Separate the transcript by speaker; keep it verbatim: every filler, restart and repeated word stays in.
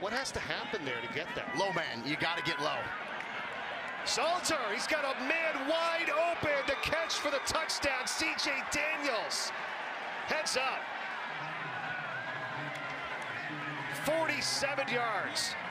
Speaker 1: What has to happen there to get that?
Speaker 2: Low man, you got to get low.
Speaker 1: Salter, he's got a man wide open. The catch for the touchdown, C J Daniels. Heads up. forty-seven yards.